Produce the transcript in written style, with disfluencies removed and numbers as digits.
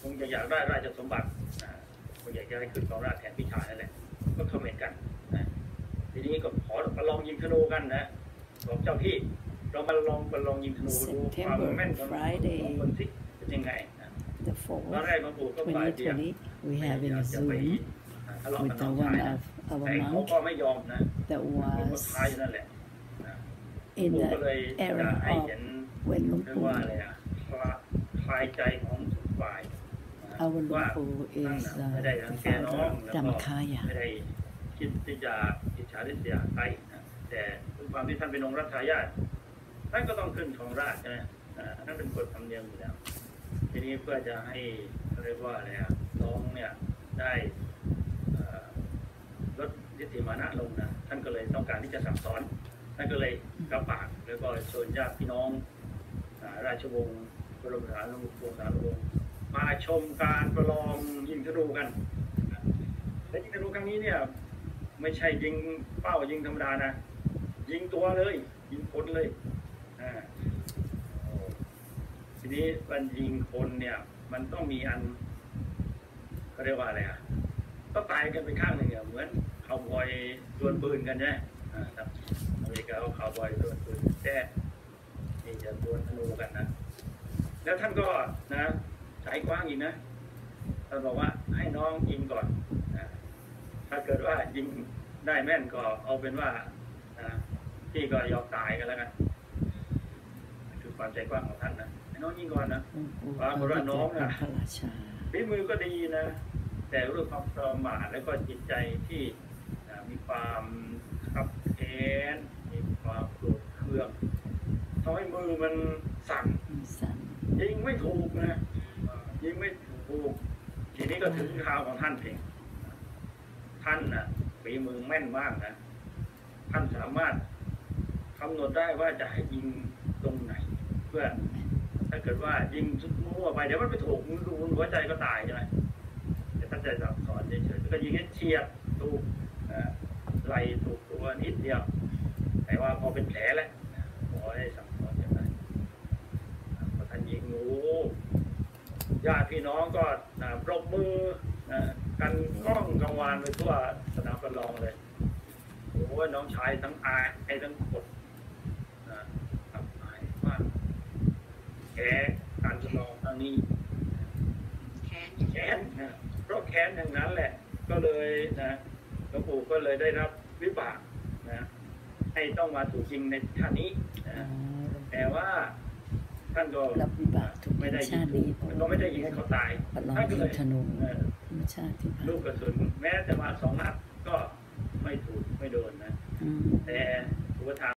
งจะอยากได้ราชสมบัติคงอยากจะให้ขึ้นครองราชย์แทนพี่ชายนั่นแหละก็คอมเมนต์กันทีนี้ก็ขอมาลองยิงธนูกันนะบอกเจ้าพี่เรามาลองยิงธนูดูความแม่นของคนที่เป็นยังไงตอนแรกหลวงปู่ก็ฝ่ายเดียว we have in Zoom with the one of our monk ก็ไม่ยอมนะ that was ท้ายนั่นแหละ in the era of when ว่าอะไรคลายใจของฝ่าย our Lumpu is the father Dhammakaya ไม่ได้คิดที่จะอิจฉาริษยาใครแต่ด้วยความที่ท่านเป็นองค์รัชทายาทท่านก็ต้องขึ้นครองราชย์ใช่ไหมนั่นเป็นกฎธรรมเนียมอยู่แล้วทีนี้เพื่อจะให้เรียกว่าอะไรน้องเนี่ยได้ลดทิฏฐิมานะลงนะท่านก็เลยต้องการที่จะสั่งสอนท่านก็เลยกระปากแล้วก็เชิญญาติพี่น้องราชวงศ์บรมสารีวงศ์มาชมการประลองยิงธนูกันและยิงธนูครั้งนี้เนี่ยไม่ใช่ยิงเป้ายิงธรรมดานะยิงตัวเลยยิงคนเลยทีนี้มันยิงคนเนี่ยมันต้องมีอันเขาเรียกว่าอะไรก็ตายกันไปข้างหนึ่งเหมือนคาวบอยดวลปืนกันใช่ไหมอเมริกาเขาคาวบอยดวลปืนแค่นี่จะดวลธนูกันนะแล้วท่านก็นะสายกว้างอีกนะท่านบอกว่าให้น้องยิงก่อนถ้าเกิดว่ายิงได้แม่นก็เอาเป็นว่าพี่ก็ยอมตายกันแล้วกันคือความใจกว้างของท่านนะให้น้องยิงก่อนนะว่าเพราะว่าน้องนะฝีมือก็ดีนะแต่เรื่องความประมาทและก็จิตใจที่มีความขับแค้นมีความโกรธเคืองทำให้มือมันสั่นยิงไม่ถูกนะยิงไม่ถูกทีนี้ก็ถึงคราวของท่านเองท่านนะฝีมือแม่นมากนะท่านสามารถกำหนดได้ว่าจะให้ยิงตรงไหนเพื่อถ้าเกิดว่ายิงมั่วไปเดี๋ยวมันไปถูกดูหัวใจก็ตายใช่ไหมแต่ท่านจะสั่งสอนเฉยๆก็ยิงให้เฉียดถูกไหลถูกตัวนิดเดียวแต่ว่าพอเป็นแผลแล้วขอให้สั่งสอนอย่างไรพอท่านยิงญาติพี่น้องก็ปรบมือกันก้องกังวานไปทั่วสนามประลองเลยโอ้ยน้องชายทั้งอายทั้งกดอับอายมากแพ้การประลองครั้งนี้แค้นเพราะแค้นอย่างนั้นแหละก็เลยนะหลวงปู่ก็เลยได้รับวิบากนะให้ต้องมาถูกยิงในท่านี้นะแต่ว่าท่านก็ไม่ได้ยิงก็ไม่ได้ยิงให้เขาตายท่านก็เลยลูกกระสุนแม้จะมา2 นัดก็ไม่ถูกไม่โดนนะแต่อุปทาน